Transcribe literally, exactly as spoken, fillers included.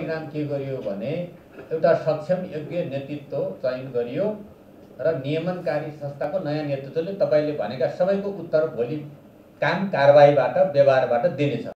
परिणाम के गरियो भने एउटा सक्षम योग्य नेतृत्व चयन गरियो र नियमनकारी संस्थाको नयाँ नेतृत्वले तपाईले भनेका सबैको उत्तर भोलि काम कारबाहीबाट व्यवहारबाट दिनेछ।